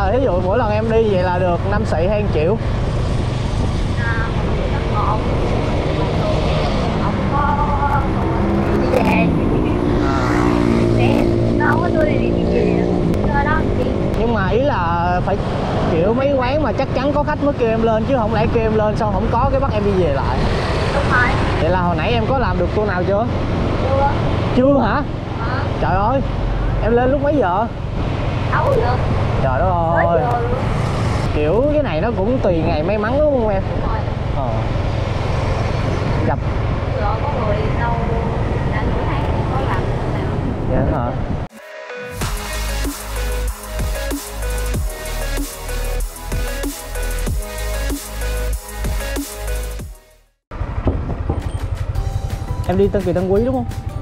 rồi, ví dụ mỗi lần em đi vậy là được 5 xị hay 1 triệu? Nhưng mà ý là phải kiểu mấy quán mà chắc chắn có khách mới kêu em lên, chứ không lẽ kêu em lên xong không có cái bắt em đi về lại. Đúng rồi. Vậy là hồi nãy em có làm được tour nào chưa? Chưa. Chưa hả? Trời ơi, em lên lúc mấy giờ? 6 giờ. Trời đất ơi. Kiểu cái này nó cũng tùy ngày may mắn đúng không em? Đúng rồi. Gặp Rồi có người đâu đã nửa tháng có làm nào. dạ hả? Em đi Tân Kỳ Tân Quý đúng không?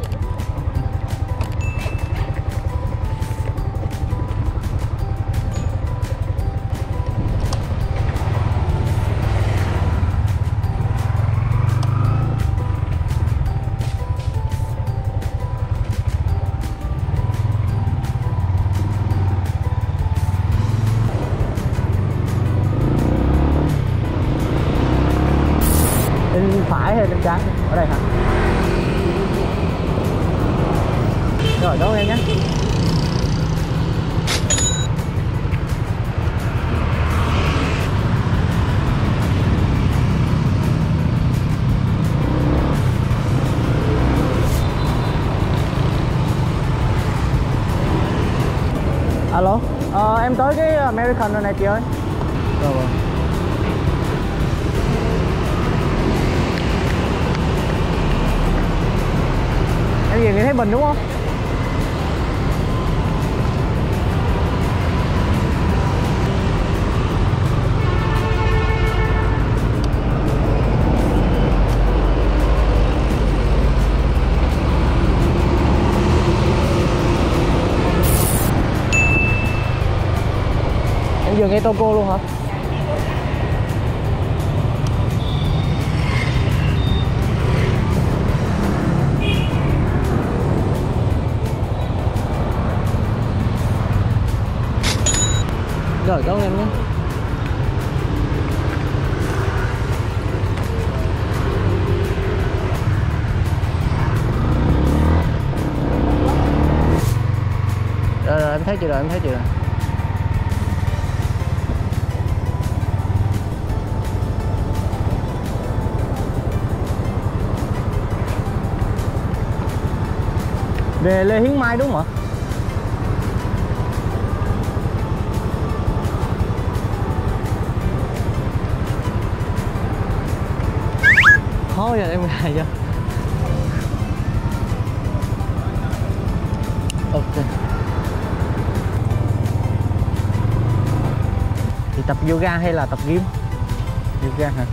Bên phải hay bên trái? Ở đây hả? Rồi đón em nhé. Alo, em tới cái American rồi này chị ơi. Rồi. Em về Nguyễn Thái Bình đúng không? Em dừng ngay Toco luôn hả? Rồi đón em nhé. Rồi em thấy chị rồi, em thấy chị rồi. Về Lê Hiến Mai đúng không ạ? Thôi giờ em gài chưa? Ok. Thì tập yoga hay là tập gym? Yoga hả?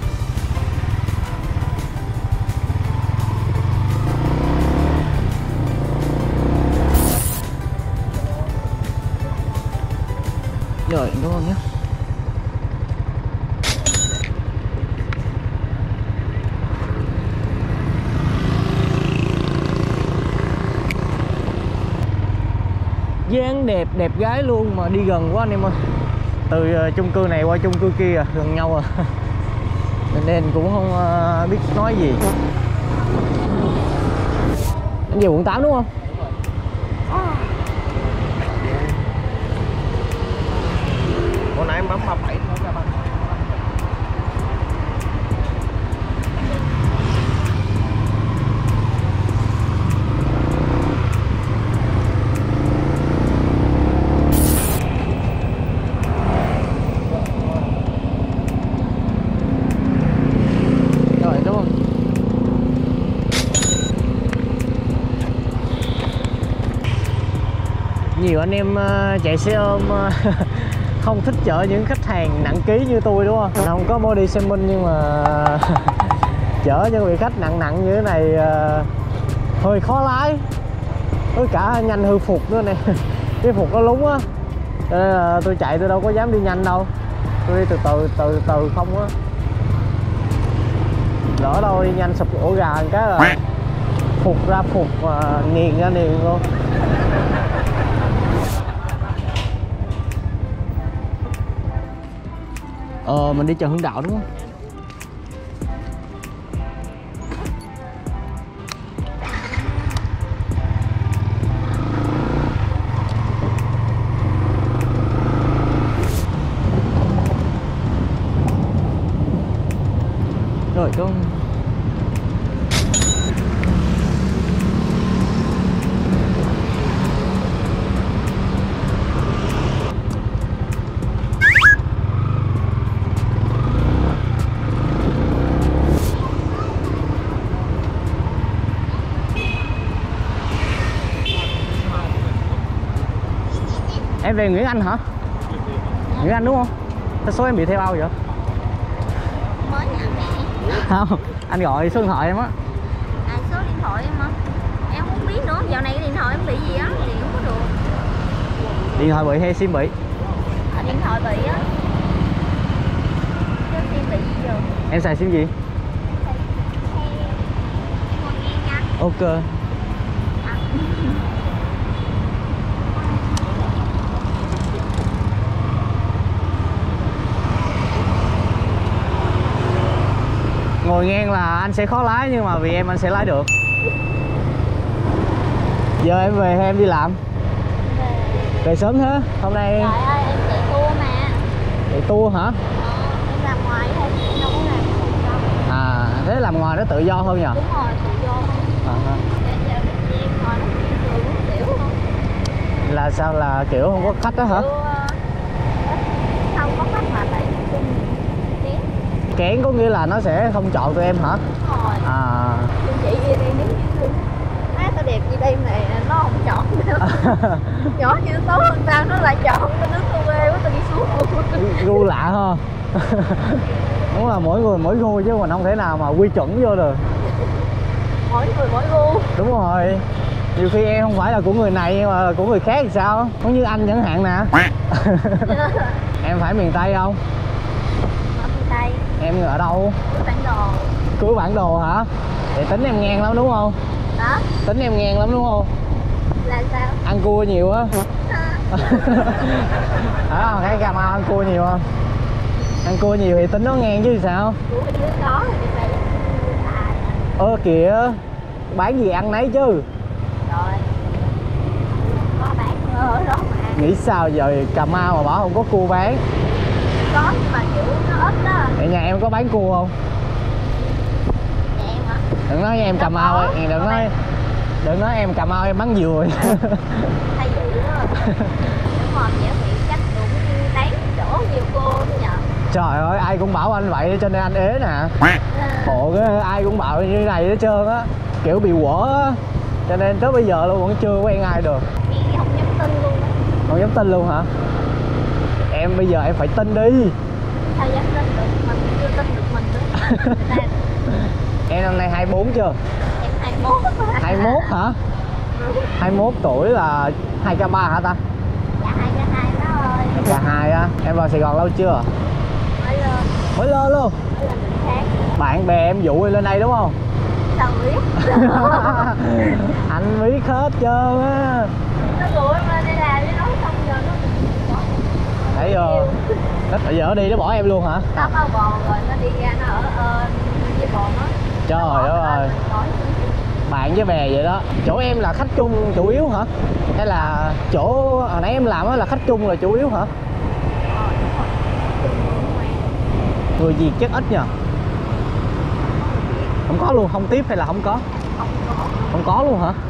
Rồi đúng không nhé? Dáng đẹp, đẹp gái luôn mà đi gần quá anh em ơi. Từ chung cư này qua chung cư kia gần nhau à. Nên cũng không biết nói gì. Anh về quận 8 đúng không? Hồi nãy em bấm 37 không ra bấm. Rồi đúng không? Nhiều anh em chạy xe ôm không thích chở những khách hàng nặng ký như tôi đúng không? Không có body shaming nhưng mà chở những vị khách nặng nặng như thế này hơi khó lái, với cả nhanh hư phục nữa nè. Cái phục nó lúng á, cho nên là tôi chạy tôi đâu có dám đi nhanh đâu, tôi đi từ từ không á, lỡ đâu đi nhanh sụp ổ gà một cái là phục ra phục mà nghiền ra nghiền luôn. Mình đi chợ Hưng Đạo đúng không? Rồi con em về Nguyễn Anh hả? Nguyễn Anh đúng không? Thế số em bị theo bao vậy? Mới nhà mẹ. Không, anh gọi số điện thoại em á. À, số điện thoại em hả? Em không biết nữa, dạo này cái điện thoại em bị gì á thì không có được. Điện thoại bị hay sim bị? Điện thoại bị á. Chứ sim bị gì rồi? Em xài sim gì? Ngồi nghe nha. Ok. Ngồi ngang là anh sẽ khó lái, nhưng mà vì em anh sẽ lái được. Giờ em về hay em đi làm? Về sớm thế? Hôm nay Trời ơi, em chạy tour mà. chạy tour hả? Em làm ngoài thôi, em đâu có làm đâu. À, thế làm ngoài nó tự do hơn nhỉ? Đúng rồi, tự do thôi. Giờ em ngồi nói chuyện cười tiểu không? Là sao, là kiểu không có khách đó hả? Không có khách mà tại chung tiếng. Kén có nghĩa là nó sẽ không chọn tụi em hả? Đúng rồi. À. Nhưng chị đi nếu như má tao đẹp như đây này nó không chọn đâu. Nhỏ như tốt hơn tao nó lại chọn, tao đứng tao quê quá tao đi xuống luôn. Gu lạ ha. Đúng là mỗi người mỗi gu chứ mình không thể nào mà quy chuẩn vô được. Mỗi người mỗi gu. Đúng rồi. Nhiều khi em không phải là của người này nhưng mà là của người khác thì sao? Giống như anh chẳng hạn nè. Em phải miền Tây không? Ở miền Tây. Em ở đâu? Cuối bản đồ. Cuối bản đồ hả? Thì tính em ngang lắm đúng không? Đó. Tính em ngang lắm đúng không? Là sao? Ăn cua nhiều á. Hả? Thấy Cà Mau ăn cua nhiều không? Ăn cua nhiều thì tính nó ngang chứ sao? Cua ở dưới có thì trên đây Kìa, bán gì ăn nấy chứ. rồi. Có bán ở đó mà. Nghĩ sao giờ Cà Mau mà bảo không có cua bán? Có nhưng mà kiểu nó ít đó. Ở nhà em có bán cua không? Nhà em hả? Đừng nói em Cà Mau ấy, đừng nói em Cà Mau em bán dừa. Thay vậy đó. Đúng rồi, dễ bị chắc cũng đáng chỗ nhiều cô nhờ. Trời ơi, ai cũng bảo anh vậy cho nên anh ế nè. Khổ cái ai cũng bảo như này hết trơn á, kiểu bị quở á, cho nên tới bây giờ luôn vẫn chưa quen ai được. Chị không dám tin luôn á. Không dám tin luôn hả? Em bây giờ em phải tin đi. Sao dám tin được, mình chưa tin được mình nữa. Em năm nay 24 chưa? Em 21. 21 hả? 21 tuổi là 2k3 hả ta? Dạ 2k2 đó ơi. 2k2 á. Em vào Sài Gòn lâu chưa? Mới lên. Mới lên luôn. Mới lên mình khác. Bạn bè em dụ em lên đây đúng không? Sao biết? Anh biết hết trơn á. Nó rủ em lên đây làm với nó xong giờ nó Thấy chưa? Bây giờ nó đi nó bỏ em luôn hả? nó bao bò rồi nó đi ra nó ở với bò nó. Trời đất ơi. Bạn với bè vậy đó. Chỗ em là khách chung chủ yếu hả? Hay là chỗ hồi nãy em làm đó là khách chung là chủ yếu hả? Người Việt chắc ít nhờ. Không có luôn, không tiếp hay là không có? Không có luôn hả?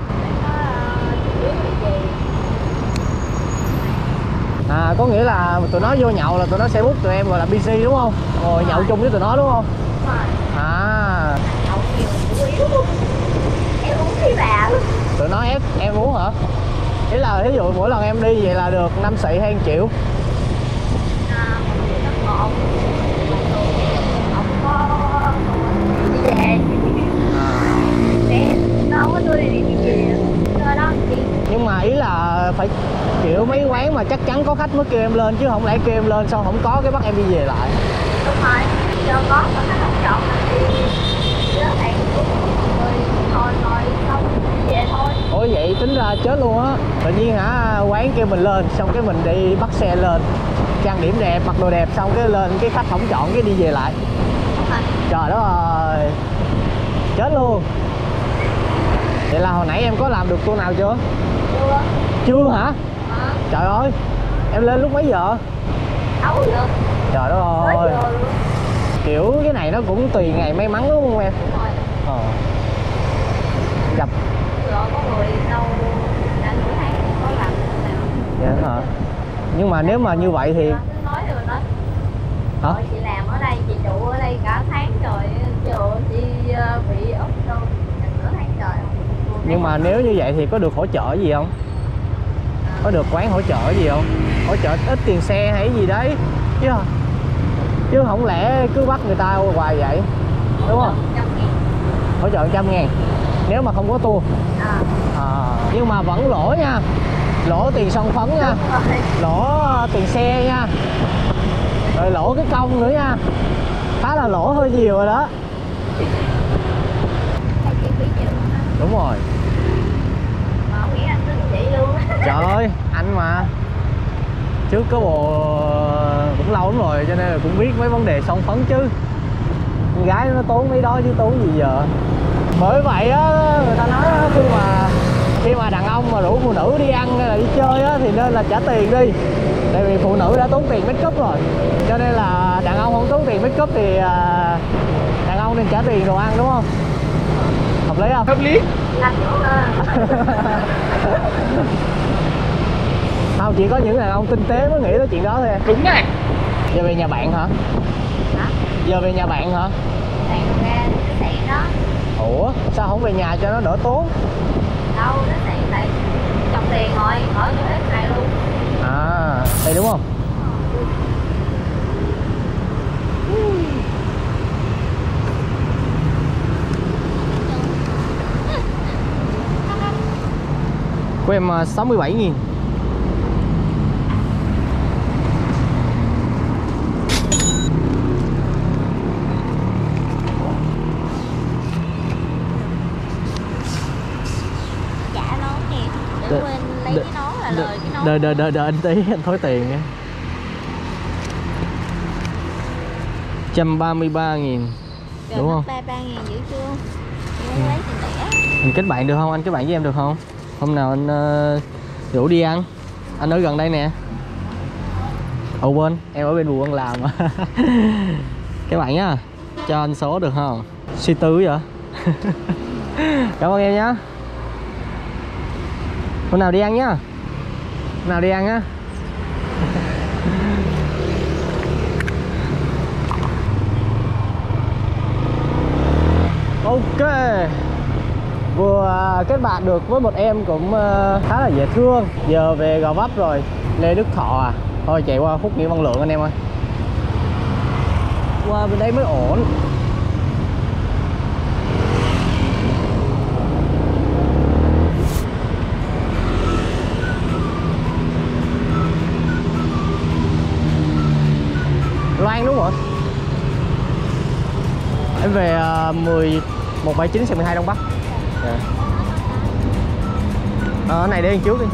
À, có nghĩa là tụi nó vô nhậu là tụi nó sẽ book tụi em gọi là BC đúng không? Rồi nhậu chung với tụi nó đúng không? À. Em uống khí bà luôn. Tụi nó ép em uống hả? Ý là ví dụ mỗi lần em đi vậy là được 5 xị hay 1 triệu? Nhưng mà ý là phải kiểu mấy quán mà chắc chắn có khách mới kêu em lên chứ không lẽ kêu em lên xong không có cái bắt em đi về lại. Đúng rồi, giờ có khách không chọn thì đứa bạn rồi ngồi xong về thôi. Ủa vậy tính ra chết luôn á. Tự nhiên hả quán kêu mình lên xong cái mình đi bắt xe lên. trang điểm đẹp, mặc đồ đẹp xong cái lên cái khách không chọn cái đi về lại. Trời đất ơi, chết luôn. Vậy là hồi nãy em có làm được tour nào chưa? Chưa. Chưa hả? Trời ơi, em lên lúc mấy giờ? 6 giờ. Trời đất ơi. Kiểu cái này nó cũng tùy ngày may mắn đúng không em? Đúng rồi. Gặp Rồi có người đâu đã nửa tháng thì có làm nào. dạ hả? Nhưng mà nếu mà như vậy thì nói rồi đó. hả? Rồi chị làm ở đây, chị trụ ở đây cả tháng rồi, chờ chị bị ốp đâu nửa tháng trời. Nhưng mà nếu như vậy thì có được hỗ trợ gì không? Có được quán hỗ trợ gì không? Hỗ trợ ít tiền xe hay gì đấy chứ không lẽ cứ bắt người ta hoài vậy, đúng không? 100.000. Hỗ trợ 100.000 nếu mà không có tour. Nhưng mà vẫn lỗ nha, lỗ tiền son phấn nha, lỗ tiền xe nha, rồi lỗ cái công nữa nha, khá là lỗ hơi nhiều rồi đó. Đúng rồi. Mà không nghĩ anh tính vậy luôn. Trời ơi, anh mà trước có bồ cũng lâu lắm rồi cho nên là cũng biết mấy vấn đề son phấn chứ. Con gái nó tốn mấy đó chứ tốn gì giờ. Bởi vậy á, người ta nói á, khi mà đàn ông mà rủ phụ nữ đi ăn hay là đi chơi á thì nên là trả tiền đi. Tại vì phụ nữ đã tốn tiền make up rồi. Cho nên là đàn ông không tốn tiền make up thì đàn ông nên trả tiền đồ ăn, đúng không? Hợp lý không? Hợp lý. Không, chỉ có những đàn ông tinh tế mới nghĩ tới chuyện đó thôi. Đúng này. Giờ về nhà bạn hả? Hả? Giờ về nhà bạn hả? Bạn ra cái sạn đó. Ủa, sao không về nhà cho nó đỡ tốn? Đâu, cái sạn tại trong tiền rồi, ở cho hết ngày luôn. À, đây đúng không? Của em 67.000. Trả nón nè, để quên lấy cái nón là lời cái nón. Đợi anh tí, anh thối tiền nha. 133.000. Đúng không? 33.000 dữ chưa? Em muốn lấy tiền lẻ. Mình kết bạn được không? Anh kết bạn với em được không? Hôm nào anh rủ đi ăn. Anh ở gần đây nè. Ồ quên, em ở bên Bùi Văn Làm mà. Các bạn nhá, cho anh số được không? Suy tư vậy. Cảm ơn em nhá. Hôm nào đi ăn nhá. Hôm nào đi ăn á. Ok. Vừa kết bạn được với một em cũng khá là dễ thương. Giờ về Gò Vấp rồi, Lê Đức Thọ à. Thôi chạy qua Phúc Nghĩa Văn Lượng anh em ơi. Qua bên đây mới ổn. Loan đúng không? Em về 1179 xe 12 Đông Bắc. Yeah. Ở này đi ăn trước đi.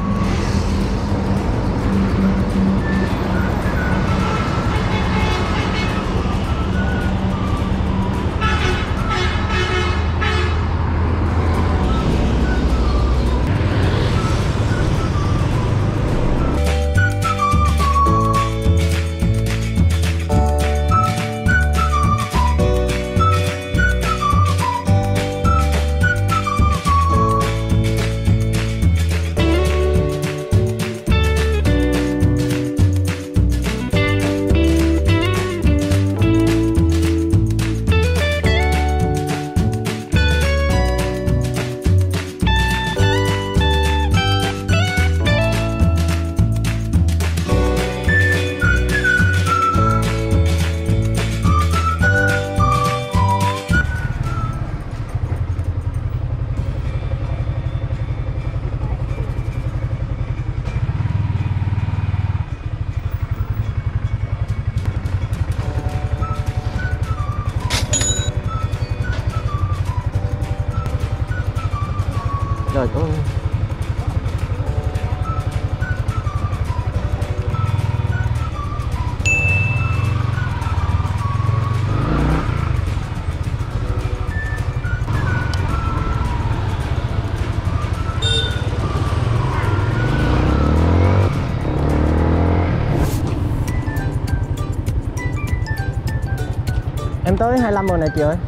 Em tới 25 rồi nè chị ơi.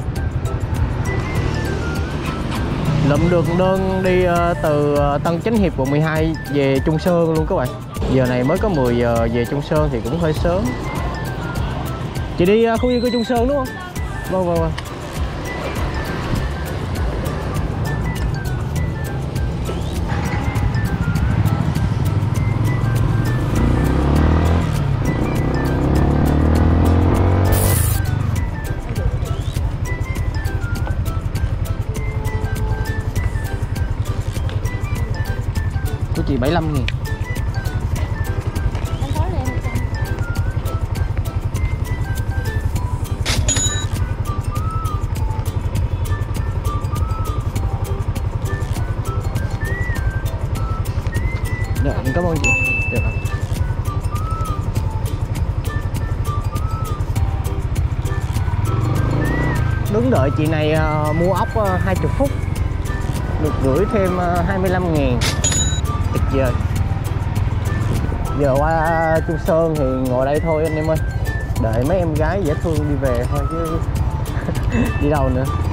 Lụm được đơn đi từ Tân Chánh Hiệp quận 12 về Trung Sơn luôn các bạn. Giờ này mới có 10 giờ, về Trung Sơn thì cũng hơi sớm. Chị đi khu dân cư Trung Sơn đúng không? Vâng vâng vâng. Của chị 75.000. Anh nói là em 100. Dạ, em cảm ơn chị. Được ạ. Đứng đợi chị này mua ốc 20 phút được gửi thêm 25.000. Tuyệt vời. Giờ qua Trung Sơn thì ngồi đây thôi anh em ơi. Đợi mấy em gái dễ thương đi về thôi chứ đi đâu nữa.